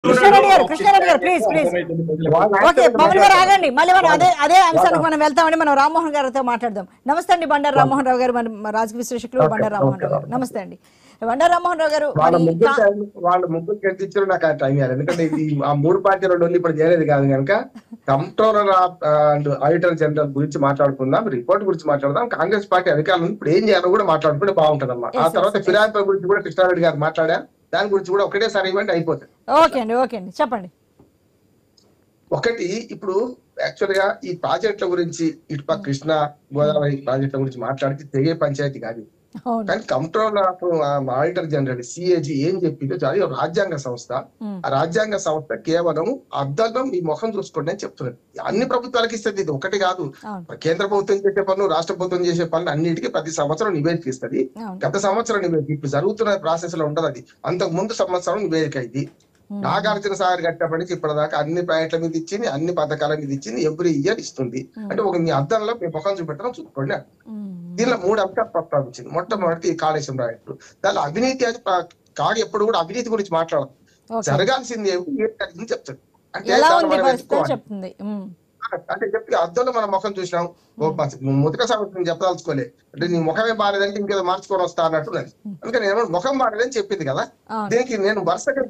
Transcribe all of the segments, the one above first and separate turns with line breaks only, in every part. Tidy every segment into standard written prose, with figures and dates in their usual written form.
కృష్ణారెడ్డి గారు please okay Pawan గారు ఆగండి మళ్ళీ మనం అదే అంశానికి మనం వెళ్తామని మనం రామ్మోహన్ గారితో మాట్లాడదాం. నమస్తే అండి బండారు రామ్మోహన్ రావు గారు, మన రాజకీయ విశ్లేషకులు బండారు రామ్మోహన్ రావు గారు. నమస్తే అండి బండారు రామ్మోహన్ రావు గారు.
వాళ్ళ ముగ్గురు గెలిపించారు నాకు ఆ టైం కాదు, ఎందుకంటే ఆ మూడు పార్టీలు రెండు ఇప్పుడు చేయలేదు కాదు కనుక కంట్రోలర్ అండ్ ఆడిటర్ జనరల్ గురించి మాట్లాడుకుందాం, రిపోర్ట్ గురించి మాట్లాడదాం, కాంగ్రెస్ పార్టీ అధికారులను ఇప్పుడు ఏం చేయాలో కూడా మాట్లాడుకుంటే బాగుంటుంది అమ్మా. ఆ తర్వాత ఫిరాయింపుల గురించి కూడా కృష్ణారెడ్డి గారు మాట్లాడారు, దాని గురించి కూడా ఒకటేసారి ఈవెంట్ అయిపోతుంది.
ఓకే అండి చెప్పండి.
ఒకటి ఇప్పుడు యాక్చువల్ గా ఈ ప్రాజెక్టుల గురించి ఇటుపక్క కృష్ణా గోదావరి ప్రాజెక్టుల గురించి మాట్లాడితే తెగే పంచాయతీ కాదు, కానీ controller of auditor general CAG ఏం చెప్పిందో అది రాజ్యాంగ సంస్థ. ఆ రాజ్యాంగ సంస్థ కేవలం అర్థం మీ ముఖం చూసుకోండి అని చెప్తున్నది. అన్ని ప్రభుత్వాలకు ఇస్తుంది, ఇది ఒకటి కాదు. కేంద్ర ప్రభుత్వం చేసే పనులు, రాష్ట్ర ప్రభుత్వం చేసే పనులు అన్నిటికీ ప్రతి సంవత్సరం నివేదిక ఇస్తుంది. గత సంవత్సరం నివేదిక ఇప్పుడు జరుగుతున్న ప్రాసెస్ లో ఉండదు, అది అంతకు ముందు సంవత్సరం నివేదిక ఇది. నాగార్జున సాగర్ కట్టినప్పటి నుంచి ఇప్పటిదాకా అన్ని ప్రాజెక్టుల మీద ఇచ్చింది, అన్ని పథకాల మీద ఇచ్చింది, ఎవ్రీ ఇయర్ ఇస్తుంది. అంటే ఒక మీ అద్దంలో మీ ముఖం చూపెట్టడం చూసుకోండి. దీనిలో 3 అంశాలు ప్రస్తావించింది. మొట్టమొదటి ఈ కాళేశ్వరం ప్రాజెక్టు, దానిలో అవినీతి అని కాదు, ఎప్పుడు కూడా అవినీతి గురించి మాట్లాడదు, జరగాల్సింది ఏమి చెప్తాడు. అంటే చెప్పి అద్దంలో మనం ముఖం చూసినాం, ముతక సంవత్సరం చెప్పదలుచుకోలే, అంటే నీ ముఖమే బాగాలేదంటే ఇంకేదో మార్చుకొని వస్తా అన్నట్టున్నది. అందుకని నేను ముఖం బాగాలేదని చెప్పింది కదా, దీనికి నేను వరుసగా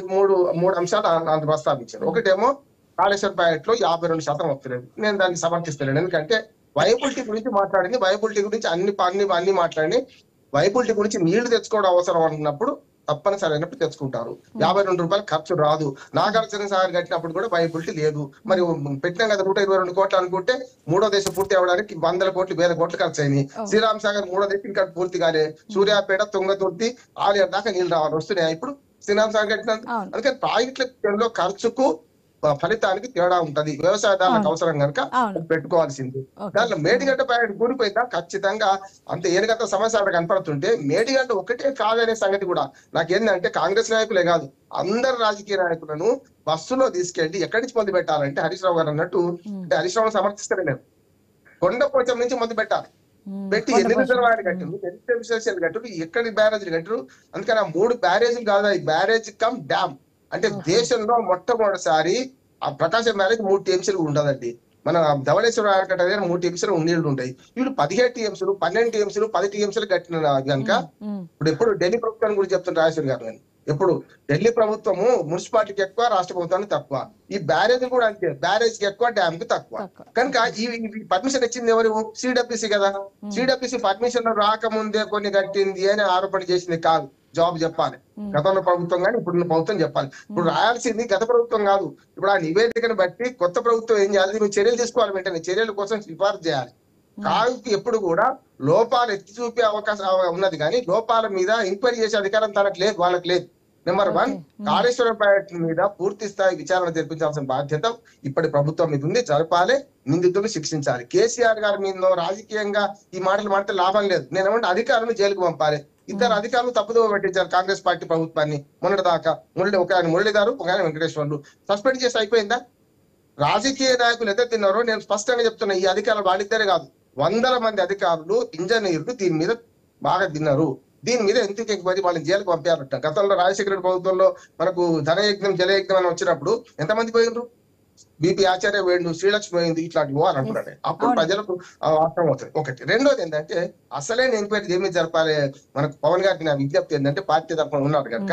మూడు అంశాలు ప్రస్తావించాను. ఒకటేమో కాళేశ్వర ప్రాజెక్టులో 52% వస్తలేదు, నేను దాన్ని సమర్థిస్తలేను. ఎందుకంటే వైబిలిటీ గురించి మాట్లాడింది, వైబిలిటీ గురించి అన్ని మాట్లాడి, వైబిలిటీ గురించి నీళ్లు తెచ్చుకోవడం అవసరం అనుకున్నప్పుడు తప్పనిసరి అయినప్పుడు తెచ్చుకుంటారు. 52 రూపాయలు ఖర్చు రాదు. నాగార్జున సాగర్ కట్టినప్పుడు కూడా వైబిలిటీ లేదు. మరి పెట్టినాం కదా 122 కోట్లు అనుకుంటే మూడో దేశం పూర్తి అవ్వడానికి 100 కోట్లు 1000 కోట్లు ఖర్చు అయినాయి. శ్రీరామ్ సాగర్ మూడో దేశం ఇంకా పూర్తి కాలే. సూర్యాపేట, తుంగతుర్తి, ఆలయ దాకా నీళ్ళు రావాలి, వస్తున్నాయి ఇప్పుడు శ్రీరామ్ సాగర్ కట్టినందుకు. అందుకని ప్రాజెక్టుల ఖర్చుకు ఫలితానికి తేడా ఉంటది, వ్యవసాయదారులకు అవసరం కనుక పెట్టుకోవాల్సింది. దాంట్లో మేడిగడ్డ ప్రాజెక్టు కూలిపోయిందా, ఖచ్చితంగా అంత ఏనుగంత సమస్య కనపడుతుంటే మేడిగడ్డ ఒకటే కాదనే సంగతి కూడా నాకేందంటే కాంగ్రెస్ నాయకులే కాదు అందరు రాజకీయ నాయకులను బస్సులో తీసుకెళ్లి ఎక్కడి నుంచి మొదలు పెట్టాలంటే హరీష్ రావు గారు అన్నట్టు, అంటే హరీష్ రావు సమర్థిస్తారే నేను, కొండపోచం నుంచి మొదలు పెట్టాలి. పెట్టి ఎన్ని రిజర్వాయర్లు కట్టరు, ఎన్ని విశేషాలు కట్టరు, ఎక్కడి బ్యారేజీలు కట్టరు. అందుకని ఆ 3 బ్యారేజీలు కాదు, ఈ బ్యారేజ్ కమ్ డ్యామ్. అంటే దేశంలో మొట్టమొదటిసారి ఆ ప్రకాశం బ్యారేజ్ 3 టీఎంసీలు ఉండదండి. మన ధవళేశ్వరం ఆనకట్ట దగ్గర 3 టీఎంసీలు నీళ్లు ఉంటాయి. వీళ్ళు 17 టీఎంసీలు 12 టీఎంసీలు 10 టీఎంసీలు కట్టిన కనుక ఇప్పుడు ఎప్పుడు ఢిల్లీ ప్రభుత్వాన్ని గురించి చెప్తున్నారు రాజేశ్వర్ గారు. ఎప్పుడు ఢిల్లీ ప్రభుత్వము మున్సిపాలిటీకి ఎక్కువ, రాష్ట్ర ప్రభుత్వానికి తక్కువ. ఈ బ్యారేజ్ కూడా అంతే, బ్యారేజ్ కి ఎక్కువ, డ్యామ్ కి తక్కువ. కనుక ఈ పర్మిషన్ ఇచ్చింది ఎవరు? సిడబ్ల్యూసీ కదా. సిడబ్ల్యూసీ పర్మిషన్ రాకముందే కొన్ని కట్టింది అని ఆరోపణ చేసింది కాదు, జవాబు చెప్పాలి. గతంలో ప్రభుత్వం కానీ ఇప్పుడున్న ప్రభుత్వం చెప్పాలి. ఇప్పుడు రాయాల్సింది గత ప్రభుత్వం కాదు. ఇప్పుడు ఆ నివేదికను బట్టి కొత్త ప్రభుత్వం ఏం చేయాలి, నువ్వు చర్యలు తీసుకోవాలి, వెంటనే చర్యల కోసం సిఫార్సు చేయాలి. కావుకి ఎప్పుడు కూడా లోపాలు ఎత్తి చూపే అవకాశం ఉన్నది, కానీ లోపాల మీద ఎంక్వైరీ చేసే అధికారం తనకు లేదు, వాళ్ళకి లేదు. నెంబర్ 1, కాళేశ్వరం ప్రాజెక్టు మీద పూర్తి స్థాయి విచారణ జరిపించాల్సిన బాధ్యత ఇప్పటి ప్రభుత్వం మీద ఉంది, జరపాలి, నిందితులు శిక్షించాలి. కేసీఆర్ గారి మీద రాజకీయంగా ఈ మాటలు మాడితే లాభం లేదు. నేనేమంటే అధికారులను జైలుకు పంపాలి. 2 అధికారులు తప్పుదోవ పట్టించారు కాంగ్రెస్ పార్టీ ప్రభుత్వాన్ని మొన్నటి దాకా. ఒక ఆయన మురళీధరు, ఒక ఆయన వెంకటేశ్వర్లు సస్పెండ్ చేసి అయిపోయిందా? రాజకీయ నాయకులు ఎంత తిన్నారో నేను స్పష్టంగా చెప్తున్నా. ఈ అధికారులు వాళ్ళిద్దరే కాదు, 100 మంది అధికారులు, ఇంజనీర్లు దీని మీద బాగా తిన్నారు. దీని మీద ఎందుకు ఎంక్వైరీ, వాళ్ళని జైలుకు పంపారట. గతంలో రాజశేఖర రెడ్డి ప్రభుత్వంలో మనకు ధనయజ్ఞం జలయజ్ఞం అని వచ్చినప్పుడు ఎంతమంది పోయినరు? బీపీ ఆచార్య పోయిండు, శ్రీలక్ష్మి పోయింది, ఇట్లాంటివి అని అంటున్నాడు. అప్పుడు ప్రజలకు అర్థం అవుతుంది. ఒకటి. రెండోది ఏంటంటే అసలే ఎంక్వైరీ ఏమి జరపాలి. మనకు పవన్ గారికి నా విజ్ఞప్తి ఏంటంటే, పార్టీ తరఫున ఉన్నారు కనుక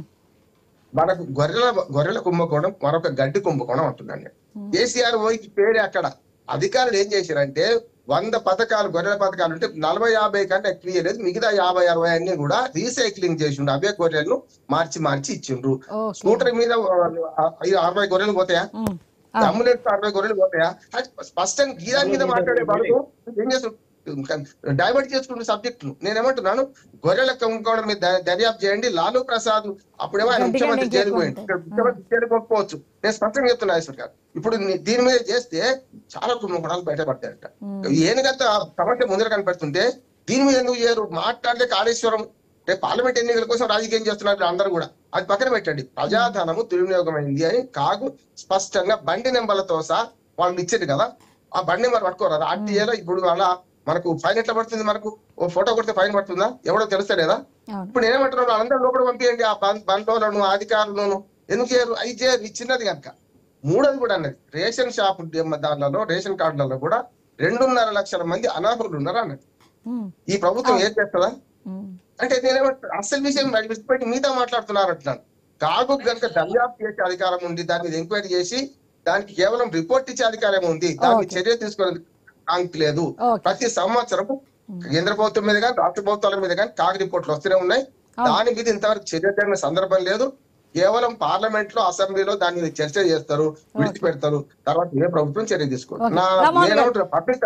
మనకు గొర్రెల కుంభకోణం, మరొక గడ్డి కుంభకోణం అంటున్నాను. కేసీఆర్ పోయి పేరే అక్కడ అధికారులు ఏం చేశారంటే 100 పథకాలు, గొర్రెల పథకాలు ఉంటే 40-50 కంటే ఎక్కువ ఇయ్యలేదు. మిగతా 50-60 అన్ని కూడా రీసైక్లింగ్ చేసిండు. అవే గొర్రెలను మార్చి ఇచ్చిండ్రు. స్కూటర్ మీద 60 గొర్రెలు పోతాయా? అంబులెన్స్ 60 గొర్రెలు పోతాయా? స్పష్టంగా గీదా మీద మాట్లాడే వాళ్ళు ఏం చేస్తారు, డైవర్ట్ చేసుకుంటున్న సబ్జెక్ట్ ను. నేనేమంటున్నాను, గొర్రెల కుంభకోణం మీద దర్యాప్తు చేయండి. లాలూ ప్రసాద్ అప్పుడేమో ఆయన ముఖ్యమంత్రి జైలుకు పోయింది, ముఖ్యమంత్రి జైలుకు పోవచ్చు. నేను స్పష్టంగా చెప్తున్నా నాగేశ్వర్ గారు, ఇప్పుడు దీని మీద చేస్తే చాలా కుంభకోణాలు బయటపడతాయంట. ఏనుగంత సమస్య ముందర కనపడుతుంటే దీని మీద ఎందుకు చేయరు? మాట్లాడితే కాళేశ్వరం పార్లమెంట్ ఎన్నికల కోసం రాజకీయం చేస్తున్నారు అందరూ కూడా. అది పక్కన పెట్టండి. ప్రజాధనము దుర్వినియోగమైంది అని కాగు స్పష్టంగా బండి నెంబర్లతో సహా వాళ్ళు ఇచ్చేది కదా. ఆ బండి నెంబర్ పట్టుకోరాదు. ఆర్టీఏలో ఇప్పుడు అలా మనకు ఫైన్ ఎట్లా పడుతుంది? మనకు ఓ ఫోటో కొడితే ఫైన్ పడుతుందా? ఎవడో తెలుస్తలేదా? ఇప్పుడు నేనేమంటున్నాను, వాళ్ళందరూ లోపల పంపించండి ఆ బండ్లను, అధికారులను. ఎందుకు చేయరు? అవి చేయరు, ఇది చిన్నది కనుక. మూడోది కూడా అన్నది, రేషన్ షాప్ దానిలో రేషన్ కార్డులలో కూడా 2.5 లక్షల మంది అనర్హులు ఉన్నారు అన్నది. ఈ ప్రభుత్వం ఏం చేస్తుందా అంటే నేనేమంటాను, అసలు విషయం విడిచిపెట్టి మీతో మాట్లాడుతున్నారు అంటున్నాను. కాగు కనుక దర్యాప్తు చేసే అధికారం ఉంది, దాని మీద ఎంక్వైరీ చేసి దానికి కేవలం రిపోర్ట్ ఇచ్చే అధికారం ఉంది, దాన్ని చర్య తీసుకోవడానికి లేదు. ప్రతి సంవత్సరం కేంద్ర ప్రభుత్వం మీద కానీ రాష్ట్ర ప్రభుత్వాల మీద కానీ కాగు రిపోర్ట్లు వస్తూనే ఉన్నాయి. దాని మీద ఇంతవరకు చర్య జరిగిన సందర్భం లేదు. కేవలం పార్లమెంట్ లో అసెంబ్లీలో దాని మీద చర్చ చేస్తారు, విడిచిపెడతారు, తర్వాత ఏ ప్రభుత్వం చర్య తీసుకోరు. పబ్లిక్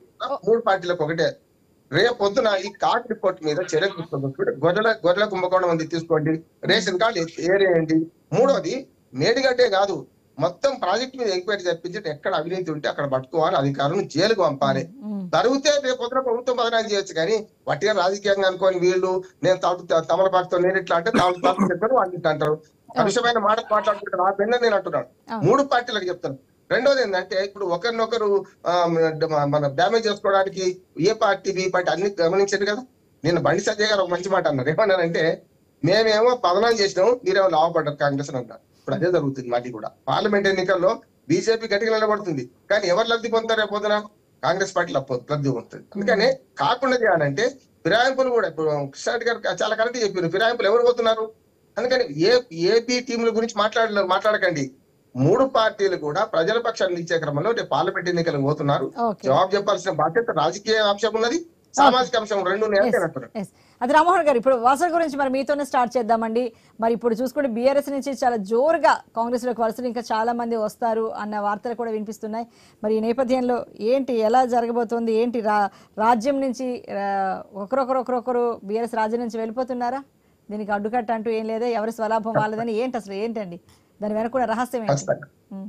3 పార్టీలకు ఒకటే, రేపు పొద్దున ఈ కాగ్ రిపోర్ట్ మీద చర్య తీసుకోవచ్చు. గొర్రెల కుంభకోణం ఉంది తీసుకోండి, రేషన్ కార్డు ఏరేయండి. మూడోది మేడిగడ్డే కాదు, మొత్తం ప్రాజెక్ట్ మీద ఎంక్వైరీ జరిపించి ఎక్కడ అవినీతి ఉంటే అక్కడ పట్టుకోవాలి, అధికారులను జైలుకు పంపాలి. జరిగితే రేపు పొద్దున ప్రభుత్వం బదనాలు చేయొచ్చు, కానీ వట్టిగా రాజకీయంగా అనుకోని వీళ్ళు నేను తమలపాకుతో నేను ఇట్లా అంటే తమలపాకు చెప్పారు వాళ్ళు ఇట్లా అంటారు, విషయమైన మాట మాట్లాడుకుంటారు. ఆ పెన్న నేను అంటున్నాను 3 పార్టీలకు చెప్తాను. రెండోది ఏంటంటే ఇప్పుడు ఒకరినొకరు మన డ్యామేజ్ చేసుకోవడానికి ఏ పార్టీ బి పార్టీ అన్ని గమనించారు కదా. నేను బండి సంజయ్ గారు ఒక మంచి మాట అన్నారు, ఏమన్నారంటే మేమేమో పదనాలు చేసినాము, మీరేమో లాభపడ్డారు కాంగ్రెస్ అని అన్నారు. ఇప్పుడు అదే జరుగుతుంది. మాటి కూడా పార్లమెంట్ ఎన్నికల్లో బీజేపీ గట్టిగా నిలబడుతుంది, కానీ ఎవరు లబ్ధి పొందుతారు రేపు పొద్దున? కాంగ్రెస్ పార్టీ లబ్ధి పొందుతుంది. అందుకనే కాకుండా చేయాలంటే ఫిరాయింపులు కూడా, ఇప్పుడు కృష్ణారెడ్డి గారు చాలా కరెక్ట్ చెప్పారు, ఫిరాయింపులు ఎవరు పోతున్నారు? అందుకని ఏపీ టీంల గురించి మాట్లాడకండి. 3 పార్టీలు కూడా ప్రజల పక్షాన్ని నిలిచే క్రమంలో రేపు పార్లమెంట్ ఎన్నికలు పోతున్నారు. జవాబు చెప్పాల్సిన బాధ్యత రాజకీయ అంశం ఉన్నది, సామాజిక అంశం రెండు.
అది రామ్మోహన్ గారు, ఇప్పుడు వలసల గురించి మరి మీతోనే స్టార్ట్ చేద్దామండి. మరి ఇప్పుడు చూసుకుంటే బీఆర్ఎస్ నుంచి చాలా జోరుగా కాంగ్రెస్ లోకి వలసలు ఇంకా చాలా మంది వస్తారు అన్న వార్తలు కూడా వినిపిస్తున్నాయి. మరి ఈ నేపథ్యంలో ఏంటి, ఎలా జరగబోతోంది ఏంటి? రాజ్యం నుంచి ఒకరొకరు బీఆర్ఎస్ రాజ్యం నుంచి వెళ్ళిపోతున్నారా? దీనికి అడ్డుకట్ట అంటూ ఏం లేదా, ఎవరి స్వలాభం వాళ్ళదని ఏంటి, అసలు ఏంటండి దాని వెనక కూడా రహస్యం ఏంటి?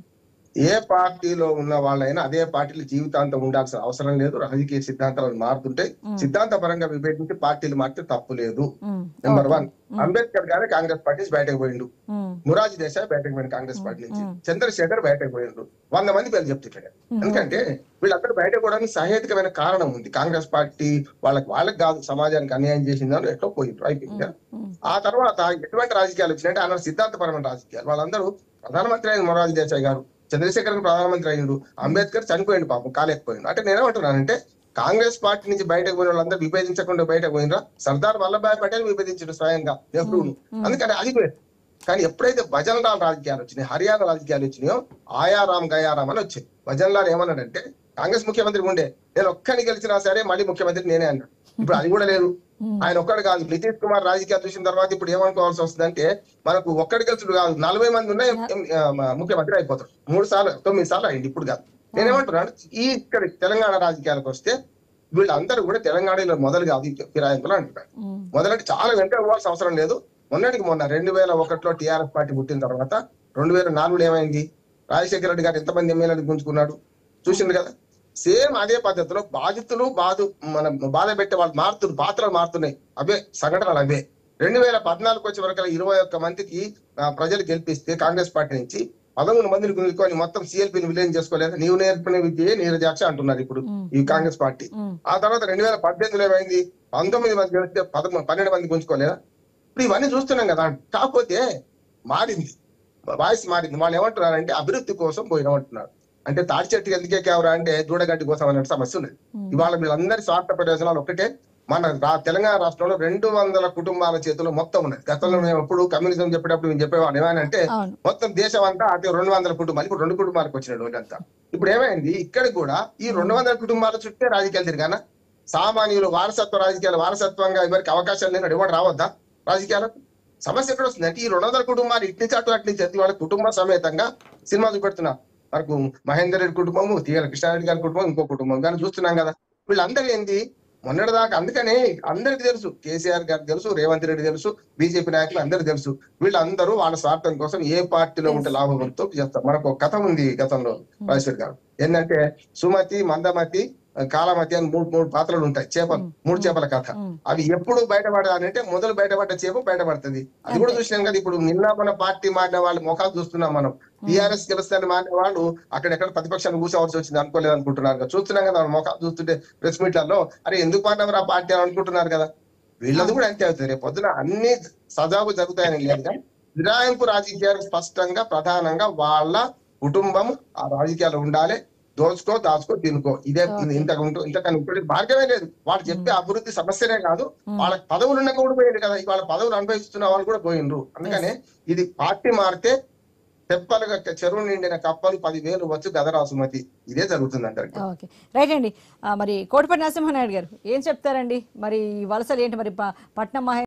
ఏ పార్టీలో ఉన్న వాళ్ళైనా అదే పార్టీలు జీవితాంతం ఉండాల్సిన అవసరం లేదు. రాజకీయ సిద్ధాంతాలు మారుతుంటాయి, సిద్ధాంతపరంగా విభేదించి పార్టీలు మారితే తప్పు లేదు. నెంబర్ 1, అంబేద్కర్ గారే కాంగ్రెస్ పార్టీ బయటకు పోయిండు, మురాజీ దేశాయ్ బయటకు పోయిండు కాంగ్రెస్ పార్టీ నుంచి, చంద్రశేఖర్ బయటకు పోయిండు. 100 మంది పేరు చెప్తుంటాడు. ఎందుకంటే వీళ్ళందరూ బయటకు పోవడానికి సహేతుకమైన కారణం ఉంది. కాంగ్రెస్ పార్టీ వాళ్ళకి కాదు, సమాజానికి అన్యాయం చేసిందని ఎట్లా పోయిండ్రు, అయిపోయింది. ఆ తర్వాత ఎటువంటి రాజకీయాలు వచ్చినాయంటే అన్న సిద్ధాంతపరమైన రాజకీయాలు. వాళ్ళందరూ ప్రధానమంత్రి అయిన మొరార్జీ దేశాయ్ గారు, చంద్రశేఖర్ ప్రధానమంత్రి అయ్యిండు, అంబేద్కర్ చనిపోయిండు, పాపం కాలేకపోయిండు. అంటే నేనేమంటున్నానంటే కాంగ్రెస్ పార్టీ నుంచి బయటకు పోయిన వాళ్ళందరూ విభేదించకుండా బయటకు పోయినరా? సర్దార్ వల్లభాయ్ పటేల్ విభేదించాడు స్వయంగా, నెహ్రూను. అందుకని అది వేరు. కానీ ఎప్పుడైతే భజన్లాల్ రాజకీయాలు వచ్చినాయి, హర్యానా రాజకీయాలు వచ్చినాయో ఆయారాం గయారాం అని వచ్చాయి. భజన్లాల్ ఏమన్నాడంటే కాంగ్రెస్ ముఖ్యమంత్రి ఉండే, నేను ఒక్కడిని గెలిచినా సరే మళ్ళీ ముఖ్యమంత్రి నేనే అన్నాడు. ఇప్పుడు అది కూడా లేదు. ఆయన ఒక్కడు కాదు, నితీష్ కుమార్ రాజకీయాలు చూసిన తర్వాత ఇప్పుడు ఏమనుకోవాల్సి వస్తుందంటే మనకు ఒక్కడి గెలుచుడు కాదు, 40 మంది ఉన్నాయి ముఖ్యమంత్రి అయిపోతారు. 9 సార్లు అయింది, ఇప్పుడు కాదు. నేనేమంటున్నాను, ఇక్కడ తెలంగాణ రాజకీయాలకు వస్తే వీళ్ళందరూ కూడా తెలంగాణలో మొదలు కాదు ఫిరాయింపులు అంటున్నారు. మొదలంటే చాలా వెంట ఇవ్వాల్సిన అవసరం లేదు. మొన్న 2001లో టీఆర్ఎస్ పార్టీ పుట్టిన తర్వాత 2004లో ఏమైంది? రాజశేఖర రెడ్డి గారు ఎంతమంది ఎమ్మెల్యేలు గుంజుకున్నాడు చూసిండు కదా. సేమ్ అదే పద్ధతిలో బాధితులు మన బాధ పెట్టే వాళ్ళు మారుతున్నారు, పాత్రలు మారుతున్నాయి. అవే సంఘటనలు అవే. 2014 వచ్చే వరకు 21 మందికి ప్రజలు గెలిపిస్తే కాంగ్రెస్ పార్టీ నుంచి 11 మందిని గుంజుకొని మొత్తం సిఎల్పీని విలీనం చేసుకోలేదు. నీవు నేర్పిన విద్యే నీరజాక్ష అంటున్నారు ఇప్పుడు ఈ కాంగ్రెస్ పార్టీ. ఆ తర్వాత 2018లో ఏమైంది? 19 మంది గెలిస్తే 12 మంది గుంజుకోలేదా? ఇప్పుడు ఇవన్నీ చూస్తున్నాం కదా. కాకపోతే మారింది, వాయిస్ మారింది. వాళ్ళు ఏమంటున్నారంటే అభివృద్ధి కోసం పోయినామంటున్నారు. అంటే తాడి చెట్టుకి ఎందుకే కేవరా అంటే దూడగడ్డి కోసం అనే సమస్య ఉన్నది. ఇవాళ వీళ్ళందరి స్వార్థ ప్రయోజనాలు ఒకటే. మన తెలంగాణ రాష్ట్రంలో 200 కుటుంబాల చేతుల్లో మొత్తం ఉన్నది. గతంలో మేము ఎప్పుడు కమ్యూనిజం చెప్పేటప్పుడు మేము చెప్పేవాడు ఏమైనా మొత్తం దేశం అంతా అదే 200 కుటుంబాలు, ఇప్పుడు 2 కుటుంబాలకు వచ్చినాడు రోజంతా. ఇప్పుడు ఏమైంది? ఇక్కడ కూడా ఈ 200 కుటుంబాల చుట్టే రాజకీయాలు తిరిగానా? సామాన్యులు వారసత్వంగా ఎవరికి అవకాశాలు లేని ఎవరు రావద్దా రాజకీయాలకు? సమస్య ఎక్కడ వస్తుంది అంటే ఈ 200 కుటుంబాలు ఇట్నుంచి అట్నుంచి వాళ్ళ కుటుంబ సమేతంగా సినిమా చూపెడుతున్నారు. మనకు మహేందర్ రెడ్డి కుటుంబము, తీగల కృష్ణారెడ్డి గారి కుటుంబం, ఇంకో కుటుంబం కానీ చూస్తున్నాం కదా. వీళ్ళందరూ ఏంది మొన్నటిదాకా? అందుకనే అందరికి తెలుసు, కేసీఆర్ గారికి తెలుసు, రేవంత్ రెడ్డి తెలుసు, బీజేపీ నాయకులు అందరికి తెలుసు, వీళ్ళందరూ వాళ్ళ స్వార్థం కోసం ఏ పార్టీలో ఉంటే లాభంతో చేస్తారు. మనకు ఒక కథ ఉంది గతంలో రాజశేఖర్ గారు, ఏంటంటే సుమతి, మందమతి, కాలమతి అని 3 పాత్రలు ఉంటాయి. చేపలు, 3 చేపల కథ. అవి ఎప్పుడు బయటపడాలంటే మొదలు బయటపడ్డ చేప బయటపడుతుంది. అది కూడా చూసినాం కదా. ఇప్పుడు నిన్న మన పార్టీ మారిన వాళ్ళు ముఖాలు చూస్తున్నాం మనం. టీఆర్ఎస్ గెలుస్తాన్ని మారిన వాళ్ళు అక్కడెక్కడ ప్రతిపక్షాన్ని కూర్చోవలసి వచ్చింది అనుకోలేదు అనుకుంటున్నారు. చూస్తున్నాం కదా ముఖాలు చూస్తుంటే ప్రెస్ మీట్లలో, అరే ఎందుకు మారినవారు ఆ పార్టీ అని అనుకుంటున్నారు కదా. వీళ్ళది కూడా అంతే అవుతుంది. రేపు పొద్దున అన్ని సజావు జరుగుతాయని లేదు కానీ ఫిరాయింపు రాజకీయాలు స్పష్టంగా ప్రధానంగా వాళ్ళ కుటుంబం ఆ రాజకీయాలు ఉండాలి. దాచుకో తినుకో, ఇదే ఇంతకన్నా ఇంకోటి మార్గమే లేదు. వాళ్ళు చెప్పే అభివృద్ధి సమస్యనే కాదు, వాళ్ళకి పదవులు ఉన్న కూడా పోయింది కదా, వాళ్ళ పదవులు అనుభవిస్తున్న వాళ్ళు కూడా పోయిండ్రు. అందుకనే ఇది పార్టీ మారితే తెప్పలుగా చెరువు నిండిన కప్పలు 10,000 వచ్చు గదరా సుమతి, ఇదే జరుగుతుంది అంటారు.
ఓకే, రైట్ అండి. మరి కోటపల్లి నరసింహనాయుడు గారు ఏం చెప్తారండి? మరి ఈ వలసలు ఏంటి? మరి పట్నం